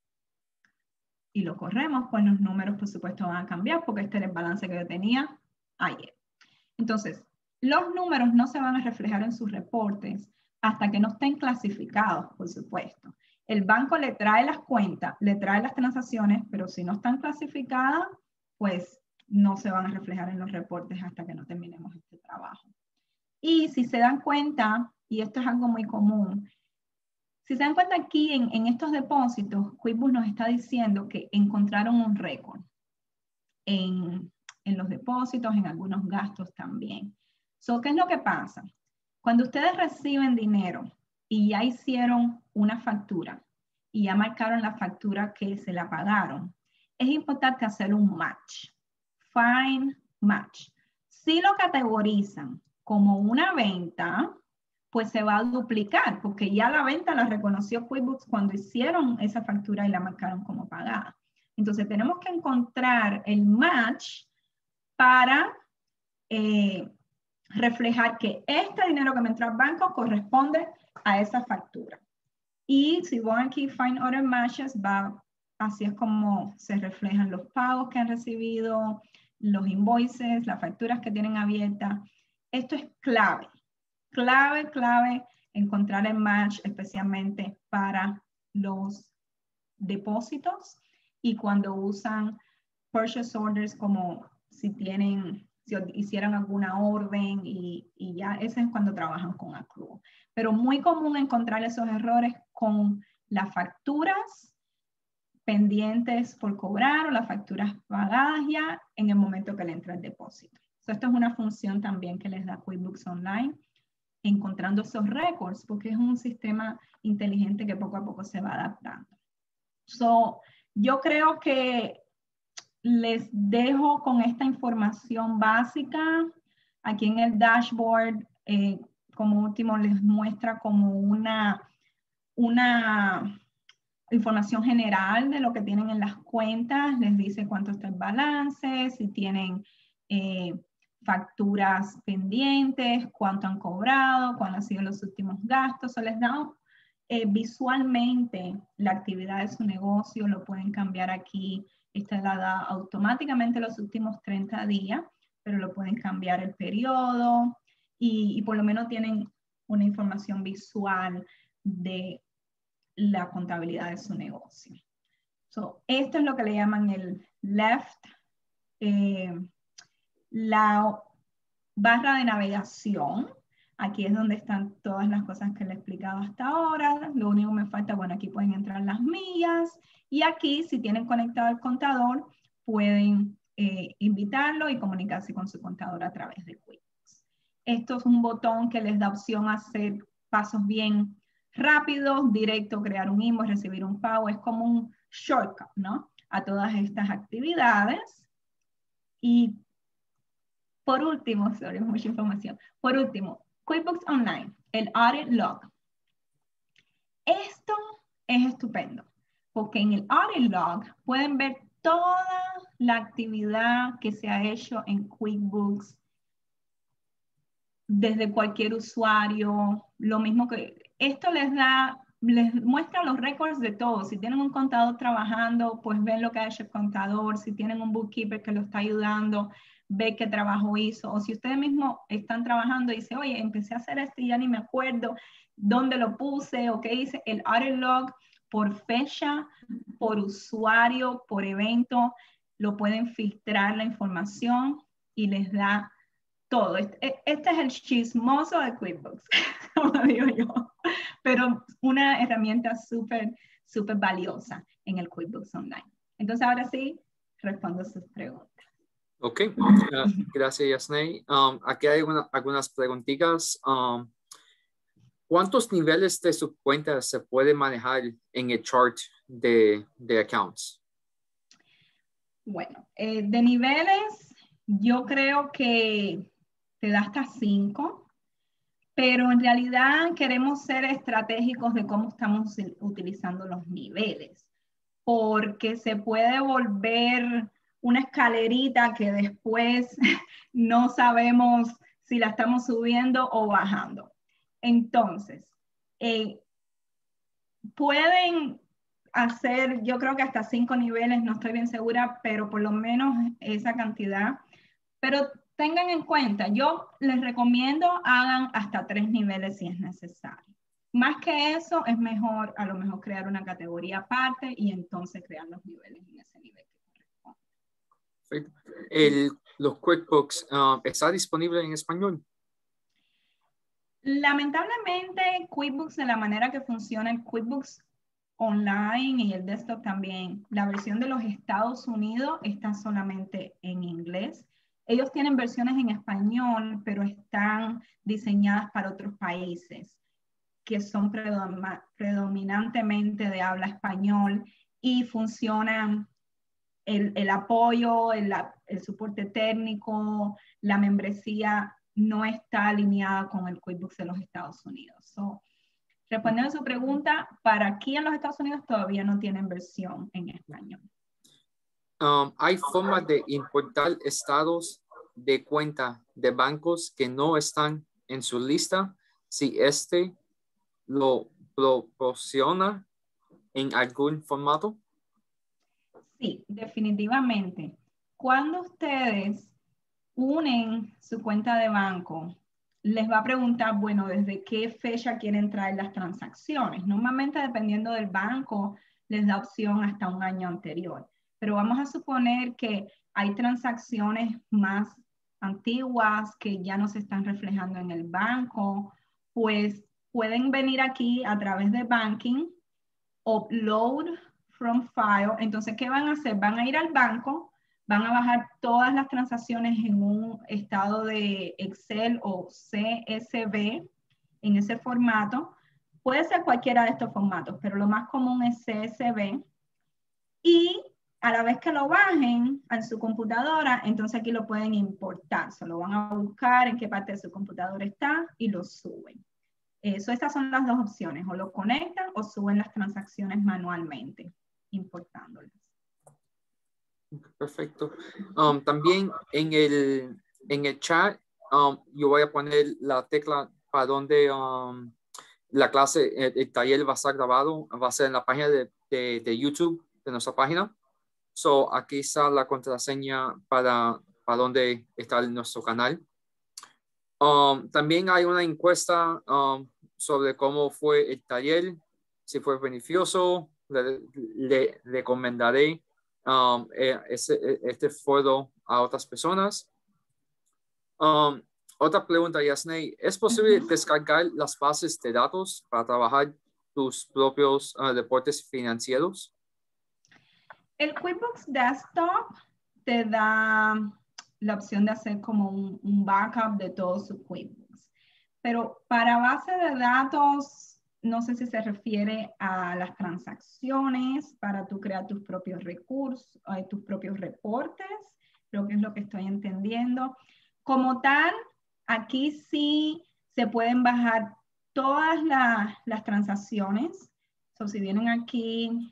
y lo corremos, pues los números por supuesto van a cambiar porque este era el balance que yo tenía ayer. Entonces, los números no se van a reflejar en sus reportes hasta que no estén clasificados, por supuesto. El banco le trae las cuentas, le trae las transacciones, pero si no están clasificadas, pues no se van a reflejar en los reportes hasta que no terminemos este trabajo. Y si se dan cuenta, y esto es algo muy común, si se dan cuenta aquí en estos depósitos, QuickBooks nos está diciendo que encontraron un récord en los depósitos, en algunos gastos también. ¿Qué es lo que pasa? Cuando ustedes reciben dinero y ya hicieron una factura y ya marcaron la factura que se la pagaron, es importante hacer un match. Find match. Si lo categorizan como una venta, pues se va a duplicar porque ya la venta la reconoció QuickBooks cuando hicieron esa factura y la marcaron como pagada. Entonces tenemos que encontrar el match para reflejar que este dinero que me entró al banco corresponde a esa factura. Y si van aquí, Find Other Matches, así es como se reflejan los pagos que han recibido, los invoices, las facturas que tienen abiertas. Esto es clave, clave encontrar el match especialmente para los depósitos y cuando usan purchase orders como si hicieran alguna orden y ya ese es cuando trabajan con accrual. Pero muy común encontrar esos errores con las facturas pendientes por cobrar o las facturas pagadas ya en el momento que le entra el depósito. Esto es una función también que les da QuickBooks Online, encontrando esos récords, porque es un sistema inteligente que poco a poco se va adaptando. Yo creo que les dejo con esta información básica. Aquí en el dashboard, como último, les muestra como una información general de lo que tienen en las cuentas. Les dice cuánto está el balance, si tienen facturas pendientes, cuánto han cobrado, cuáles han sido los últimos gastos. Les da visualmente la actividad de su negocio, lo pueden cambiar aquí. Esta la da automáticamente los últimos 30 días, pero lo pueden cambiar el periodo y por lo menos tienen una información visual de la contabilidad de su negocio. So, esto es lo que le llaman el left, la barra de navegación. Aquí es donde están todas las cosas que le he explicado hasta ahora. Lo único que me falta, bueno, aquí pueden entrar las millas. Y aquí, si tienen conectado el contador, pueden invitarlo y comunicarse con su contador a través de QuickBooks. Esto es un botón que les da opción a hacer pasos bien rápidos, directo, crear un invoice, recibir un pago. Es como un shortcut, ¿no? A todas estas actividades. Y por último, sorry, mucha información. Por último, QuickBooks Online, el Audit Log. Esto es estupendo, porque en el Audit Log pueden ver toda la actividad que se ha hecho en QuickBooks desde cualquier usuario. Lo mismo que esto les muestra los récords de todos. Si tienen un contador trabajando, pues ven lo que ha hecho el contador. Si tienen un bookkeeper que lo está ayudando, ve qué trabajo hizo. O si ustedes mismos están trabajando y dicen, oye, empecé a hacer esto y ya ni me acuerdo dónde lo puse o qué hice. El Audit Log por fecha, por usuario, por evento, lo pueden filtrar la información y les da todo. Este es el chismoso de QuickBooks, como digo yo, pero una herramienta súper, súper valiosa en el QuickBooks Online. Entonces, ahora sí, respondo sus preguntas. Ok, gracias, Yasney. Aquí hay algunas preguntitas. ¿Cuántos niveles de su cuenta se puede manejar en el chart de accounts? Bueno, de niveles, yo creo que te da hasta 5, pero en realidad queremos ser estratégicos de cómo estamos utilizando los niveles, porque se puede volver una escalerita que después no sabemos si la estamos subiendo o bajando. Entonces, pueden hacer, yo creo que hasta 5 niveles, no estoy bien segura, pero por lo menos esa cantidad. Pero tengan en cuenta, yo les recomiendo hagan hasta 3 niveles si es necesario. Más que eso, es mejor a lo mejor crear una categoría aparte y entonces crear los niveles en ese nivel que corresponde. Los QuickBooks, ¿está disponible en español? Lamentablemente, QuickBooks, de la manera que funciona el QuickBooks Online y el desktop también, la versión de los Estados Unidos está solamente en inglés. Ellos tienen versiones en español, pero están diseñadas para otros países que son predominantemente de habla español y funcionan el apoyo, el soporte técnico, la membresía no está alineada con el QuickBooks de los Estados Unidos. So, respondiendo a su pregunta, para aquí en los Estados Unidos todavía no tienen versión en español. ¿Hay formas de importar estados de cuenta de bancos que no están en su lista si este lo proporciona en algún formato? Sí, definitivamente. Cuando ustedes unen su cuenta de banco, les va a preguntar, bueno, ¿desde qué fecha quieren traer las transacciones? Normalmente, dependiendo del banco, les da opción hasta un año anterior. Pero vamos a suponer que hay transacciones más antiguas que ya no se están reflejando en el banco, pues pueden venir aquí a través de Banking, Upload from File. Entonces, ¿qué van a hacer? Van a ir al banco, van a bajar todas las transacciones en un estado de Excel o CSV, en ese formato. Puede ser cualquiera de estos formatos, pero lo más común es CSV. Y a la vez que lo bajen en su computadora, entonces aquí lo pueden importar. Se lo van a buscar en qué parte de su computadora está y lo suben. Estas son las dos opciones, o lo conectan o suben las transacciones manualmente, importándolas. Perfecto. También en el chat, yo voy a poner la tecla para donde la clase, el taller va a estar grabado, va a ser en la página de YouTube de nuestra página. So, aquí está la contraseña para donde está nuestro canal. También hay una encuesta sobre cómo fue el taller, si fue beneficioso, le recomendaré este foro a otras personas. Otra pregunta, Yasney, ¿es posible descargar las bases de datos para trabajar tus propios reportes financieros? El QuickBooks Desktop te da la opción de hacer como un backup de todos sus QuickBooks. Pero para base de datos, no sé si se refiere a las transacciones para tú crear tus propios recursos, tus propios reportes, creo que es lo que estoy entendiendo. Como tal, aquí sí se pueden bajar todas las transacciones. So, si vienen aquí,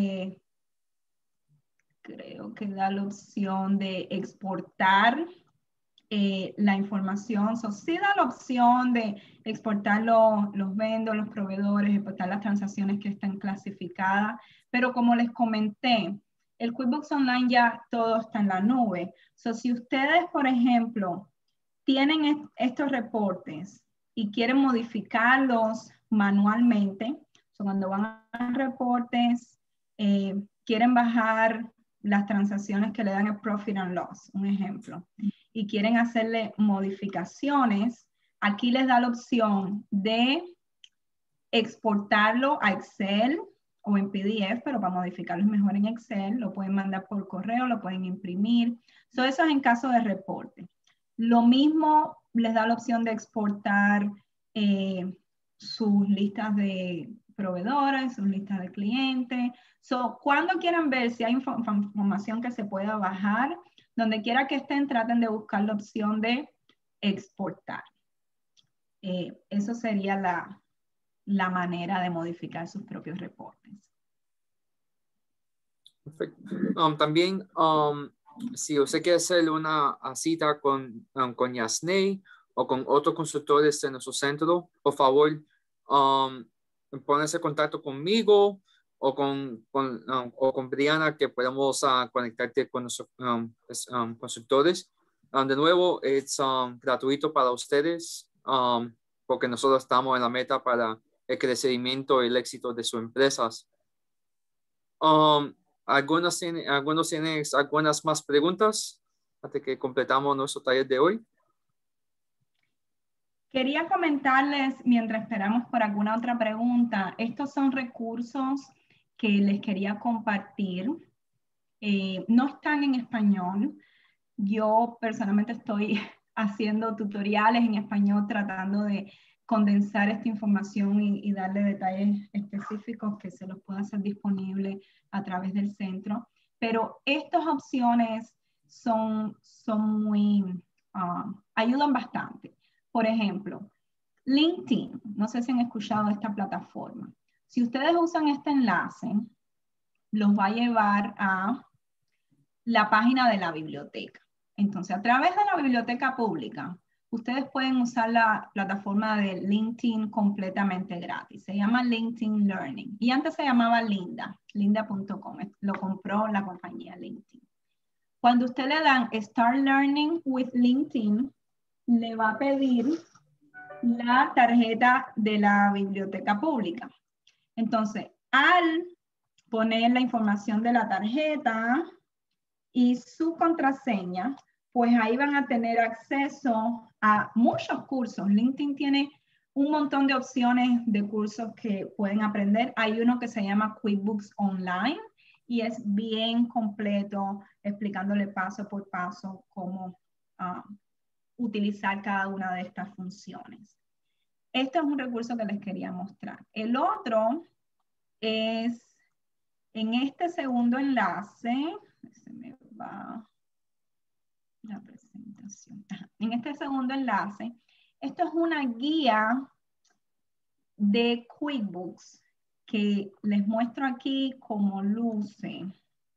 creo que da la opción de exportar la información. So, sí da la opción de exportar los vendors, los proveedores, exportar las transacciones que están clasificadas. Pero como les comenté, el QuickBooks Online ya todo está en la nube. So, si ustedes, por ejemplo, tienen estos reportes y quieren modificarlos manualmente, so, cuando van a reportes, quieren bajar las transacciones que le dan el Profit and Loss, un ejemplo, y quieren hacerle modificaciones, aquí les da la opción de exportarlo a Excel o en PDF, pero para modificarlo es mejor en Excel, lo pueden mandar por correo, lo pueden imprimir. So, eso es en caso de reporte. Lo mismo les da la opción de exportar sus listas de proveedores, sus listas de clientes. So, cuando quieran ver si hay información que se pueda bajar, donde quiera que estén, traten de buscar la opción de exportar. Eso sería la manera de modificar sus propios reportes. Perfecto. También, si usted quiere hacer una cita con Yasney o con otros consultores de nuestro centro, por favor, pónganse en contacto conmigo o con Brianna, que podamos conectarte con nuestros consultores. De nuevo, es gratuito para ustedes, porque nosotros estamos en la meta para el crecimiento y el éxito de sus empresas. ¿Algunos tienen algunas más preguntas antes que completamos nuestro taller de hoy? Quería comentarles, mientras esperamos por alguna otra pregunta, estos son recursos que les quería compartir. No están en español. Yo personalmente estoy haciendo tutoriales en español tratando de condensar esta información y darle detalles específicos que se los pueda hacer disponible a través del centro. Pero estas opciones son muy, ayudan bastante. Por ejemplo, LinkedIn, no sé si han escuchado esta plataforma. Si ustedes usan este enlace, los va a llevar a la página de la biblioteca. Entonces, a través de la biblioteca pública, ustedes pueden usar la plataforma de LinkedIn completamente gratis. Se llama LinkedIn Learning. Y antes se llamaba lynda.com. Lo compró la compañía LinkedIn. Cuando usted le dan Start Learning with LinkedIn, le va a pedir la tarjeta de la biblioteca pública. Entonces, al poner la información de la tarjeta y su contraseña, pues ahí van a tener acceso a muchos cursos. LinkedIn tiene un montón de opciones de cursos que pueden aprender. Hay uno que se llama QuickBooks Online y es bien completo, explicándole paso por paso cómo utilizar cada una de estas funciones. Este es un recurso que les quería mostrar. El otro es en este segundo enlace, se me va la presentación. En este segundo enlace, esto es una guía de QuickBooks que les muestro aquí cómo luce.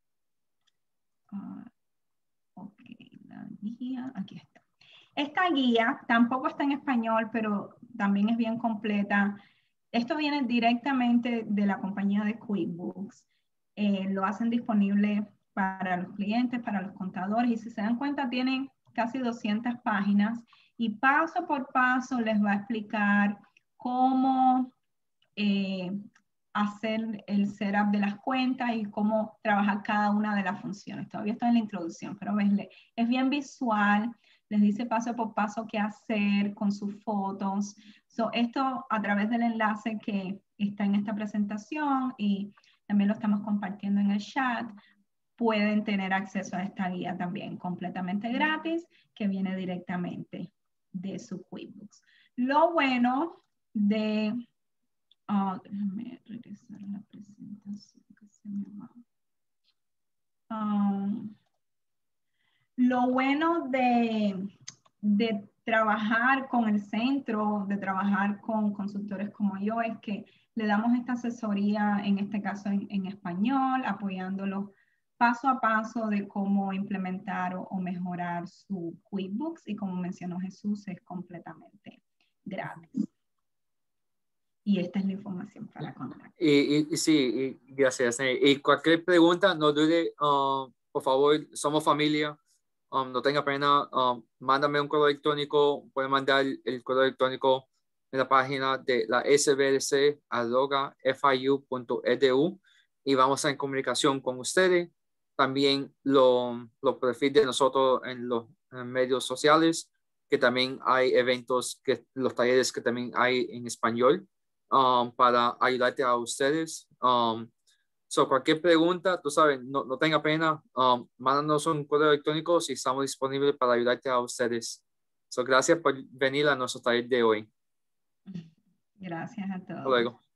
Ok, la guía, aquí está. Esta guía tampoco está en español, pero también es bien completa. Esto viene directamente de la compañía de QuickBooks. Lo hacen disponible para los clientes, para los contadores, y si se dan cuenta tienen casi 200 páginas y paso por paso les va a explicar cómo hacer el setup de las cuentas y cómo trabajar cada una de las funciones. Todavía estoy en la introducción, pero es bien visual, les dice paso por paso qué hacer con sus fotos. Esto a través del enlace que está en esta presentación y también lo estamos compartiendo en el chat, pueden tener acceso a esta guía también completamente gratis que viene directamente de su QuickBooks. Lo bueno de... déjame regresar a la presentación que se me va. Lo bueno de trabajar con el centro, de trabajar con consultores como yo, es que le damos esta asesoría, en este caso en español, apoyándolos paso a paso de cómo implementar o mejorar su QuickBooks, y como mencionó Jesús, es completamente gratis. Y esta es la información para contactar. Y sí, gracias. Y cualquier pregunta, no dude, por favor, somos familia. No tenga pena, mándame un correo electrónico, puede mandar el correo electrónico en la página de la sbdc@fiu.edu y vamos a estar en comunicación con ustedes. También los perfiles de nosotros en los medios sociales, que también hay eventos, los talleres que también hay en español para ayudarte a ustedes. Cualquier pregunta, tú sabes, no tenga pena, mándanos un correo electrónico si estamos disponibles para ayudarte a ustedes. Gracias por venir a nuestro taller de hoy. Gracias a todos. Hasta luego.